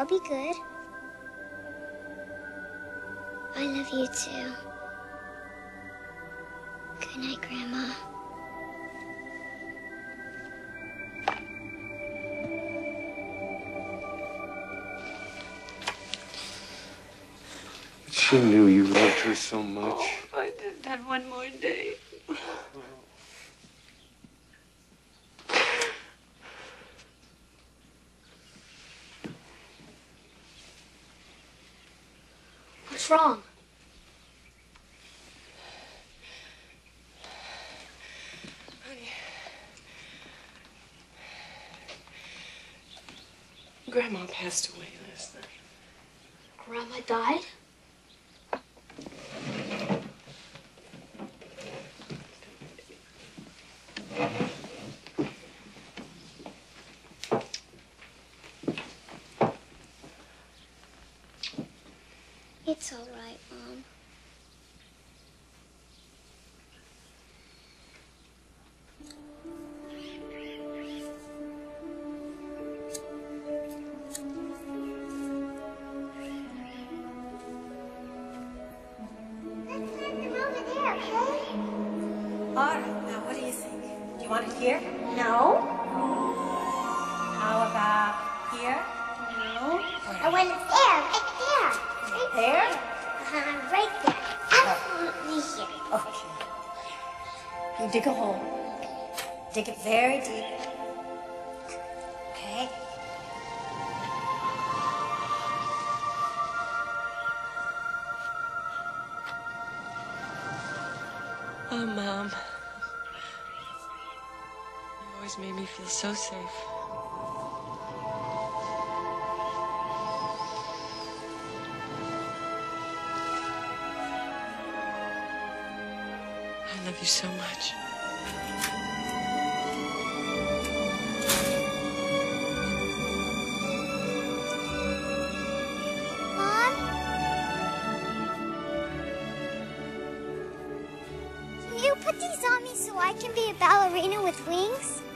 I'll be good. I love you too. Good night, Grandma. She knew you loved her so much. Oh, if I just had one more day. What's wrong? Honey. Grandma passed away last night. Grandma died? It's all right, Mom. All right, now what do you think? Do you want it here? No. How about here? No. I want it there, right there. Right There? Right there. Absolutely here. Okay. You dig a hole. Dig it very deep. Okay? Oh, Mom. You always made me feel so safe. I love you so much. Mom? Can you put these on me so I can be a ballerina with wings?